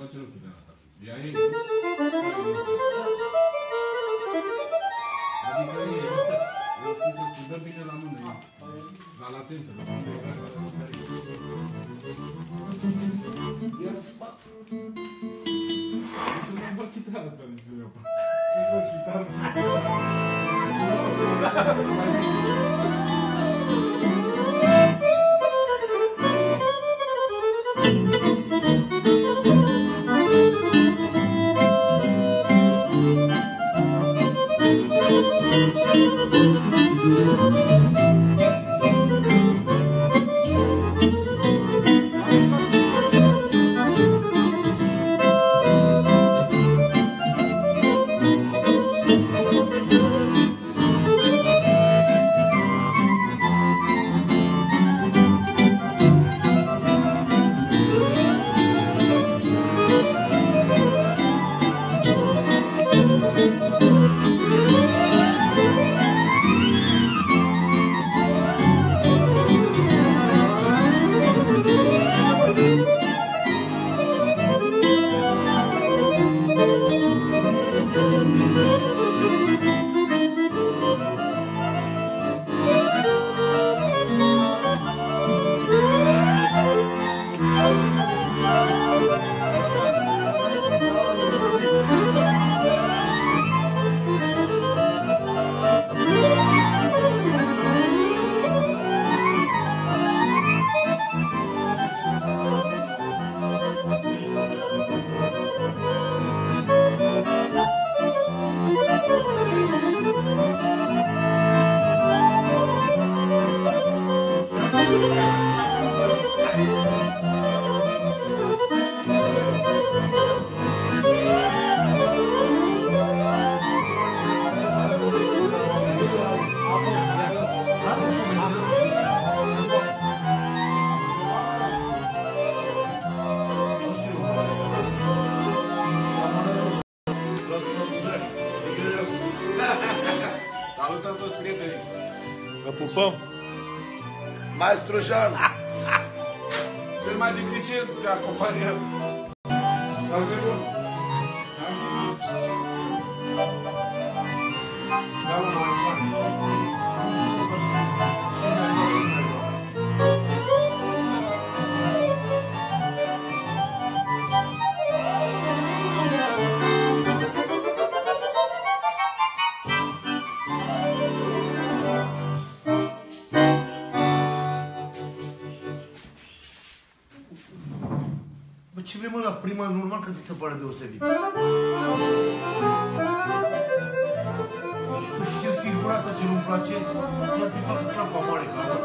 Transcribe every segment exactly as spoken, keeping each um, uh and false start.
face lucrul de asta. Ea e... Adică e... Eu cum să spun, dă bine la mână. La latență. Ia-ți bă. Să nu bă chitara asta, zice eu. Nu bă chitară. Salutăm toți prietenii! Vă pupăm! Maestru Jean! Cel mai dificil de acompaniat! Salve bun! Bă, ce vrei mă la prima, normal că ți se pare deosebit. Tu și singura asta ce nu-mi place, ea să-i facă clapa mare ca lor.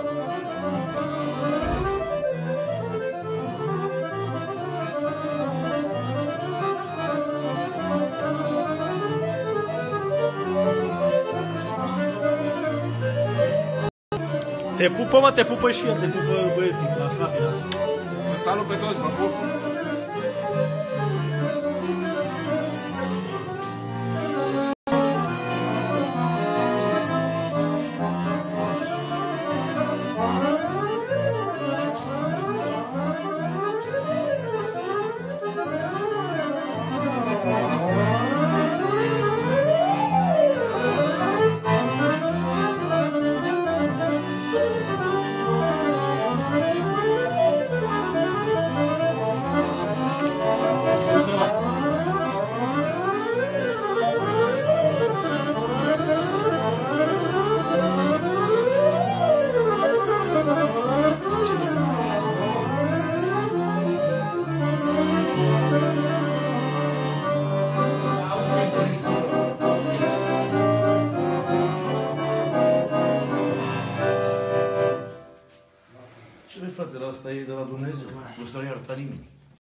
Te pupă, mă, te pupă și el, te pupă băieții la Slatina. Vă salut pe toți, vă pup! Ce vrei, frate, la asta e de la Dumnezeu, nu s-ar ierta nimeni.